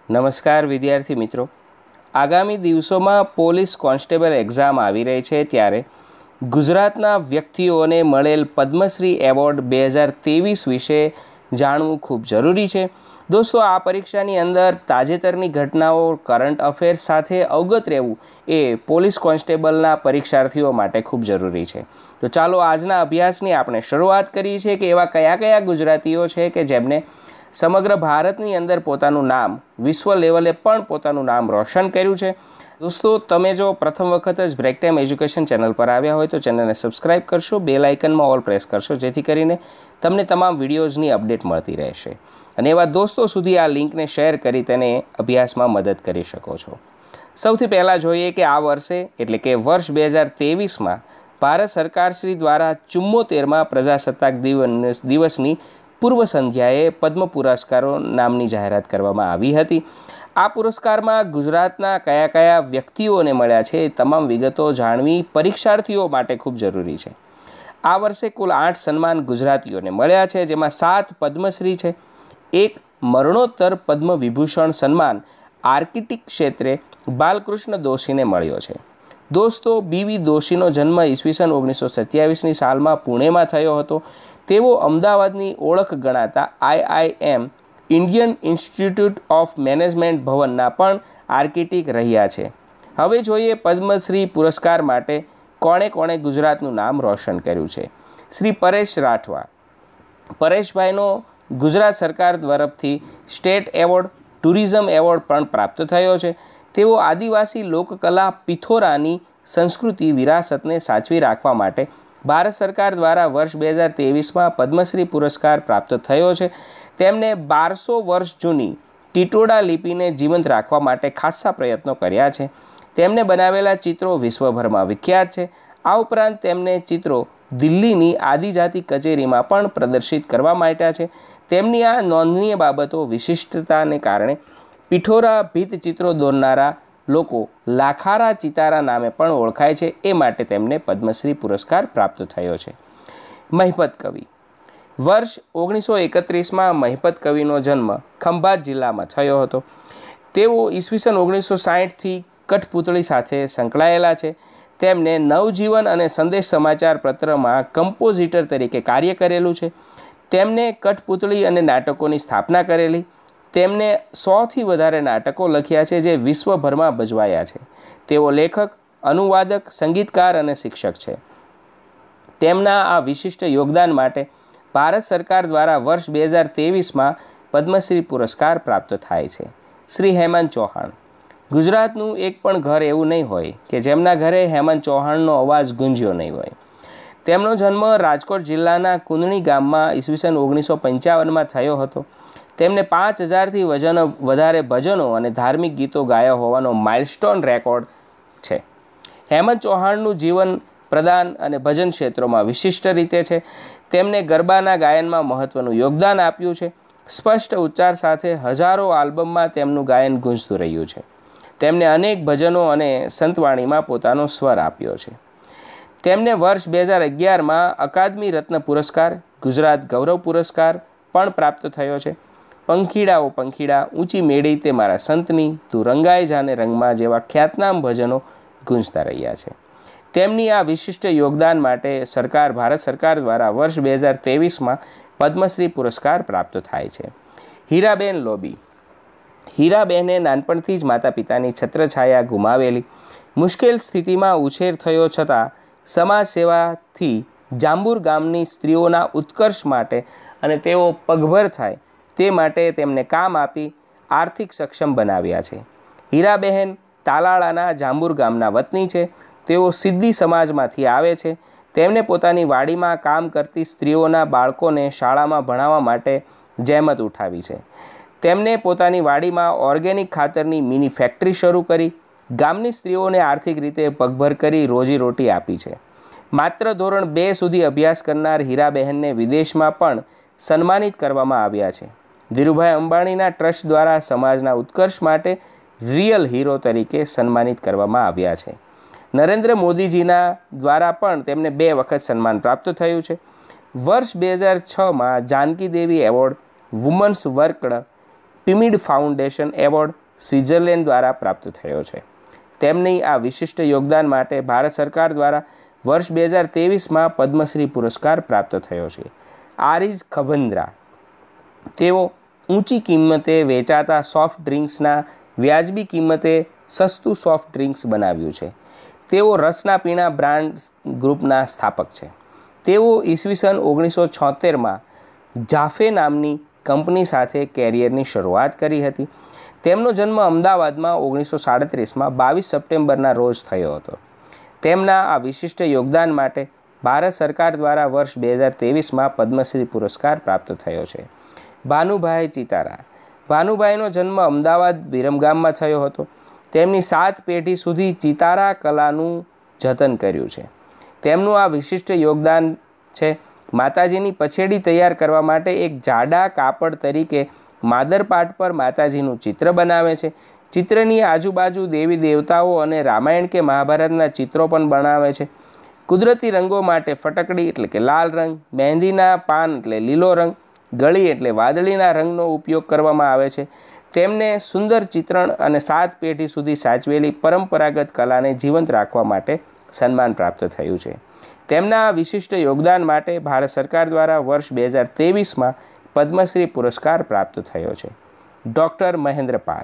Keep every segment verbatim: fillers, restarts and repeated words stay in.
નમસ્કાર વિદ્યાર્થી મિત્રો, આગામી દિવસોમાં પોલીસ કોન્સ્ટેબલ એક્ઝામ આવી રહી છે ત્યારે ગુજરાતના વ્યક્તિઓને મળેલ પદ્મશ્રી એવોર્ડ બે હજાર ત્રેવીસ વિશે જાણવું ખૂબ જરૂરી છે. દોસ્તો, આ પરીક્ષાની અંદર તાજેતરની ઘટનાઓ, કરંટ અફેર્સ સાથે અવગત રહેવું એ પોલીસ કોન્સ્ટેબલના પરીક્ષાર્થીઓ માટે ખૂબ જરૂરી છે. તો ચાલો આજના અભ્યાસની આપણે શરૂઆત કરીએ છીએ કે એવા કયા કયા ગુજરાતીઓ છે કે જેમને સમગ્ર ભારતની અંદર પોતાનું નામ, વિશ્વ લેવલે પણ પોતાનું નામ રોશન કર્યું છે. દોસ્તો, તમે જો પ્રથમ વખત જ બ્રેક ટાઈમ એજ્યુકેશન ચેનલ પર આવ્યા હોય તો ચેનલને સબસ્ક્રાઈબ કરશો, બેલ આઇકનમાં ઓલ પ્રેસ કરશો, જેથી કરીને તમને તમામ વિડીયોઝની અપડેટ મળતી રહેશે અને એવા દોસ્તો સુધી આ લિંકને શેર કરી તેને અભ્યાસમાં મદદ કરી શકો છો. સૌથી પહેલાં જોઈએ કે આ વર્ષે એટલે કે વર્ષ બે હજાર ત્રેવીસમાં ભારત સરકાર શ્રી દ્વારા ચુમ્મોતેરમાં પ્રજાસત્તાક દિવસ દિવસની પૂર્વ સંધ્યાએ પદ્મ પુરસ્કારો નામની જાહેરાત કરવામાં આવી હતી. આ પુરસ્કારમાં ગુજરાતના કયા કયા વ્યક્તિઓને મળ્યા છે એ તમામ વિગતો જાણવી પરીક્ષાર્થીઓ માટે ખૂબ જરૂરી છે. આ વર્ષે કુલ આઠ સન્માન ગુજરાતીઓને મળ્યા છે, જેમાં સાત પદ્મશ્રી છે. એક મરણોત્તર પદ્મ વિભૂષણ સન્માન આર્કિટેક્ટ ક્ષેત્રે બાલકૃષ્ણ દોશીને મળ્યો છે. દોસ્તો, બીવી દોશીનો જન્મ ઈસવીસન ઓગણીસો સત્યાવીસની સાલમાં પુણેમાં થયો હતો. તેઓ અમદાવાદની ઓળખ ગણાતા I I M Indian institute of management ભવનના પણ આર્કિટેક્ટ રહ્યા છે. હવે જોઈએ પદ્મશ્રી પુરસ્કાર માટે કોણે કોણે ગુજરાતનું નામ રોશન કર્યું છે. શ્રી પરેશ રાઠવા. પરેશભાઈનો ગુજરાત સરકાર તરફથી સ્ટેટ એવોર્ડ, ટુરિઝમ એવોર્ડ પણ પ્રાપ્ત થયો છે. તેઓ આદિવાસી લોકકલા પિથોરાની સંસ્કૃતિ વિરાસતને સાચવી રાખવા માટે ભારત સરકાર દ્વારા વર્ષ બે હજાર ત્રેવીસમાં પદ્મશ્રી પુરસ્કાર પ્રાપ્ત થયો છે. તેમને બારસો વર્ષ જૂની ટીટોડા લિપિને જીવંત રાખવા માટે ખાસ્સા પ્રયત્નો કર્યા છે. તેમને બનાવેલા ચિત્રો વિશ્વભરમાં વિખ્યાત છે. આ ઉપરાંત તેમને ચિત્રો દિલ્હીની આદિજાતિ કચેરીમાં પણ પ્રદર્શિત કરવા માંડ્યા છે. તેમની આ નોંધનીય બાબતો વિશિષ્ટતાને કારણે પિઠોરા ભીંતચિત્રો દોરનારા લોકો લાખારા ચિતારા નામે પણ ઓળખાય છે. એ માટે તેમને પદ્મશ્રી પુરસ્કાર પ્રાપ્ત થયો છે. મહિપત કવિ. વર્ષ ઓગણીસો એકત્રીસમાં મહિપત કવિનો જન્મ ખંભાત જિલ્લામાં થયો હતો. તેઓ ઈસવીસન ઓગણીસો સાહીઠથી કઠપૂતળી સાથે સંકળાયેલા છે. તેમને નવજીવન અને સંદેશ સમાચાર પત્રમાં કમ્પોઝિટર તરીકે કાર્ય કરેલું છે. તેમને કઠપૂતળી અને નાટકોની સ્થાપના કરેલી. તેમને સોથી વધારે નાટકો લખ્યા છે જે વિશ્વભરમાં ભજવાયા છે. તેઓ લેખક, અનુવાદક, સંગીતકાર અને શિક્ષક છે. તેમના આ વિશિષ્ટ યોગદાન માટે ભારત સરકાર દ્વારા વર્ષ બે હજાર ત્રેવીસમાં પદ્મશ્રી પુરસ્કાર પ્રાપ્ત થાય છે. શ્રી હેમંત ચૌહાણ. ગુજરાતનું એક પણ ઘર એવું નહીં હોય કે જેમના ઘરે હેમંત ચૌહાણનો અવાજ ગુંજ્યો નહીં હોય. તેમનો જન્મ રાજકોટ જિલ્લાના કુંદણી ગામમાં ઈસવીસન ઓગણીસો પંચાવનમાં થયો હતો. તેમને પાંચ હજારથી વજન વધારે ભજનો અને ધાર્મિક ગીતો ગાયા હોવાનો માઇલસ્ટોન રેકોર્ડ છે. હેમંત ચૌહાણનું જીવન પ્રદાન અને ભજન ક્ષેત્રોમાં વિશિષ્ટ રીતે છે. તેમને ગરબાના ગાયનમાં મહત્ત્વનું યોગદાન આપ્યું છે. સ્પષ્ટ ઉચ્ચાર સાથે હજારો આલ્બમમાં તેમનું ગાયન ગુંજતું રહ્યું છે. તેમને અનેક ભજનો અને સંતવાણીમાં પોતાનો સ્વર આપ્યો છે. તેમને વર્ષ બે હજાર અગિયારમાં અકાદમી રત્ન પુરસ્કાર, ગુજરાત ગૌરવ પુરસ્કાર પણ પ્રાપ્ત થયો છે. પંખીડાઓ પંખીડા, ઊંચી મેળી તે મારા સંતની, તું રંગાઈ જાને રંગમાં જેવા ખ્યાતનામ ભજનો ગુંજતા રહ્યા છે. તેમની આ વિશિષ્ટ યોગદાન માટે સરકાર ભારત સરકાર દ્વારા વર્ષ બે હજાર ત્રેવીસમાં પદ્મશ્રી પુરસ્કાર પ્રાપ્ત થાય છે. હીરાબેન લોબી. હીરાબેને નાનપણથી જ માતા પિતાની છત્રછાયા ગુમાવેલી. મુશ્કેલ સ્થિતિમાં ઉછેર થયો છતાં સમાજ સેવાથી જાંબુર ગામની સ્ત્રીઓના ઉત્કર્ષ માટે અને તેઓ પગભર થાય તે માટે તેમને કામ આપી આર્થિક સક્ષમ બનાવ્યા છે. હીરાબહેન તાલાળાના જાંબુર ગામના વતની છે. તેઓ સિદ્ધી સમાજમાંથી આવે છે. તેમને પોતાની વાડીમાં કામ કરતી સ્ત્રીઓના બાળકોને શાળામાં ભણાવવા માટે જહેમત ઉઠાવી છે. તેમને પોતાની વાડીમાં ઓર્ગેનિક ખાતરની મિની ફેક્ટરી શરૂ કરી ગામની સ્ત્રીઓને આર્થિક રીતે પગભર કરી રોજીરોટી આપી છે. માત્ર ધોરણ બે સુધી અભ્યાસ કરનાર હીરાબહેનને વિદેશમાં પણ સન્માનિત કરવામાં આવ્યા છે. ધીરુભાઈ અંબાણીના ટ્રસ્ટ દ્વારા સમાજના ઉત્કર્ષ માટે રિયલ હીરો તરીકે સન્માનિત કરવામાં આવ્યા છે. નરેન્દ્ર મોદીજીના દ્વારા પણ તેમને બે વખત સન્માન પ્રાપ્ત થયું છે. વર્ષ બે હજાર છમાં Janki Devi award, women's world, પિમિડ ફાઉન્ડેશન એવોર્ડ, સ્વિટ્ઝરલેન્ડ દ્વારા પ્રાપ્ત થયો છે. તેમની આ વિશિષ્ટ યોગદાન માટે ભારત સરકાર દ્વારા વર્ષ બે હજાર ત્રેવીસમાં પદ્મશ્રી પુરસ્કાર પ્રાપ્ત થયો છે. આરિઝ ખબંદ્રા, તેઓ ઊંચી કિંમતે વેચાતા સોફ્ટ ડ્રિંક્સના વ્યાજબી કિંમતે સસ્તું સોફ્ટ ડ્રિંક્સ બનાવ્યું છે. તેઓ રસના પીણા બ્રાન્ડ ગ્રુપના સ્થાપક છે. તેઓ ઈસવીસન ઓગણીસો છોતેરમાં જાફે નામની કંપની સાથે કેરિયરની શરૂઆત કરી હતી. તેમનો જન્મ અમદાવાદમાં ઓગણીસો સાડત્રીસમાં બાવીસ સપ્ટેમ્બરના રોજ થયો હતો. તેમના આ વિશિષ્ટ યોગદાન માટે ભારત સરકાર દ્વારા વર્ષ બે હજાર ત્રેવીસમાં પદ્મશ્રી પુરસ્કાર પ્રાપ્ત થયો છે. ભાનુભાઈ ચિતારા, ભાનુભાઈનો જન્મ અમદાવાદ વિરમગામમાં થયો હતો. તેમની સાત પેઢી સુધી ચિતારા કલાનું જતન કર્યું છે. તેમનું આ વિશિષ્ટ યોગદાન છે માતાજીની પછેડી તૈયાર કરવા માટે એક જાડા કાપડ તરીકે માદરપાટ પર માતાજીનું ચિત્ર બનાવે છે. ચિત્રની આજુબાજુ દેવી દેવતાઓ અને રામાયણ કે મહાભારતના ચિત્રો પણ બનાવે છે. કુદરતી રંગો માટે ફટકડી એટલે કે લાલ રંગ, મહેંદીના પાન એટલે લીલો રંગ, ગળી એટલે વાદળીના રંગનો ઉપયોગ કરવામાં આવે છે. તેમને સુંદર ચિત્રણ અને સાત પેઢી સુધી સાચવેલી પરંપરાગત કલાને જીવંત રાખવા માટે સન્માન પ્રાપ્ત થયું છે. તેમના વિશિષ્ટ યોગદાન માટે ભારત સરકાર દ્વારા વર્ષ બે હજાર ત્રેવીસમાં પદ્મશ્રી પુરસ્કાર પ્રાપ્ત થયો છે. ડૉક્ટર મહેન્દ્ર પાલ,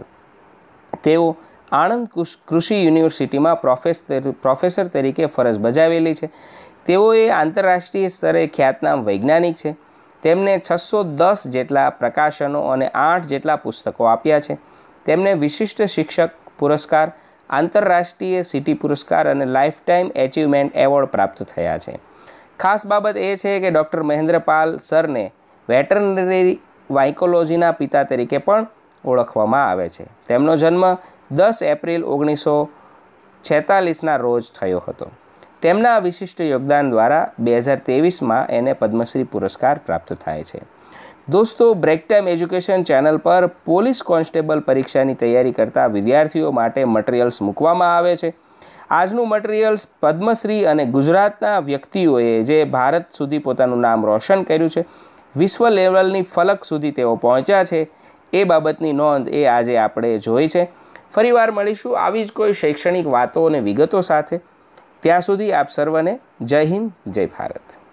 તેઓ આણંદ કૃષિ યુનિવર્સિટીમાં પ્રોફેસર પ્રોફેસર તરીકે ફરજ બજાવેલી છે. તેઓએ આંતરરાષ્ટ્રીય સ્તરે ખ્યાતનામ વૈજ્ઞાનિક છે. તેમને છસો દસ જેટલા પ્રકાશનો અને આઠ જેટલા પુસ્તકો આપ્યા છે. તેમને વિશિષ્ટ શિક્ષક પુરસ્કાર, આંતરરાષ્ટ્રીય સિટી પુરસ્કાર અને લાઈફ ટાઈમ એચિવમેન્ટ એવોર્ડ પ્રાપ્ત થયા છે. ખાસ બાબત એ છે કે ડૉક્ટર મહેન્દ્ર પાલ સરને વેટરનરી વાઇકોલોજીના પિતા તરીકે પણ ઓળખવામાં આવે છે. તેમનો જન્મ દસ એપ્રિલ ઓગણીસો છેતાલીસના રોજ થયો હતો. તેમના વિશિષ્ટ યોગદાન દ્વારા બે હજાર ત્રેવીસમાં એને પદ્મશ્રી પુરસ્કાર પ્રાપ્ત થાય છે. દોસ્તો, બ્રેક ટાઈમ એજ્યુકેશન ચેનલ પર પોલીસ કોન્સ્ટેબલ પરીક્ષાની તૈયારી કરતા વિદ્યાર્થીઓ માટે મટીરિયલ્સ મૂકવામાં આવે છે. આજનું મટીરિયલ્સ પદ્મશ્રી અને ગુજરાતના વ્યક્તિઓએ જે ભારત સુધી પોતાનું નામ રોશન કર્યું છે, વિશ્વ લેવલની ફલક સુધી તેઓ પહોંચ્યા છે, એ બાબતની નોંધ એ આજે આપણે જોઈ છે. ફરીવાર મળીશું આવી જ કોઈ શૈક્ષણિક વાતો અને વિગતો સાથે. ત્યાં સુધી આપ સર્વને જય હિન્દ, જય ભારત.